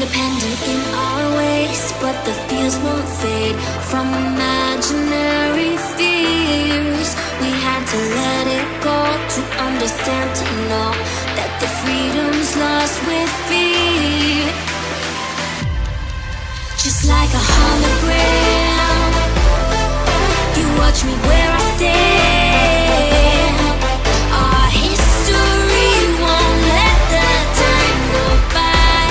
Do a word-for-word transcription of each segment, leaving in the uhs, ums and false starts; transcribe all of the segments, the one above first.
Independent in our ways, but the fears won't fade from imaginary fears. We had to let it go to understand, to know that the freedom's lost with fear. Just like a hologram, you watch me where I stand. Our history won't let the time go by.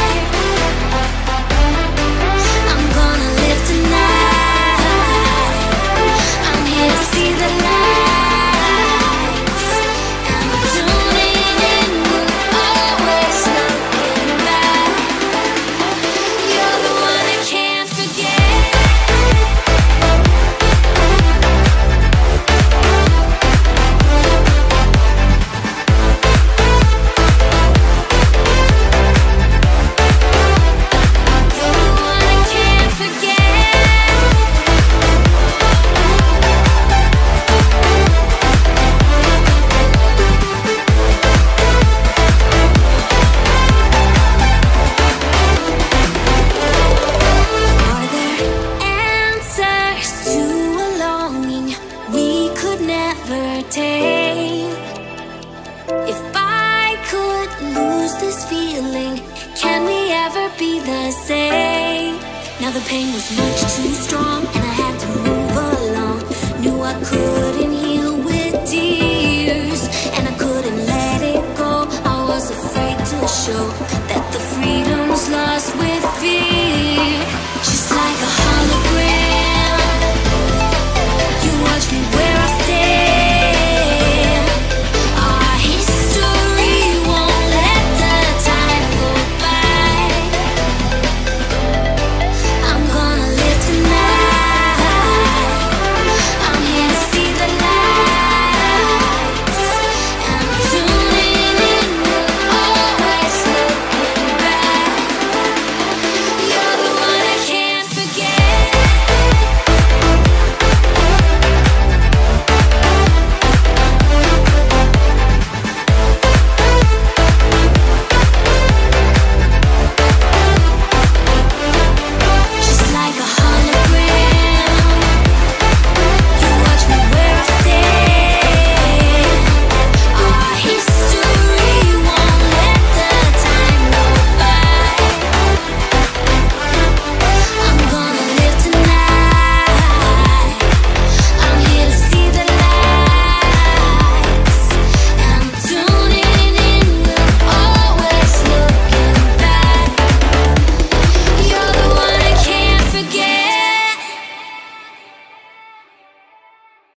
I'm gonna live tonight. I'm here to see the lights, and I'm tuning in with always looking back. You're the one I can't forget. If I could lose this feeling, can we ever be the same? Now the pain was much too strong, and I had to move along. Knew I couldn't heal with tears, and I couldn't let it go. I was afraid to show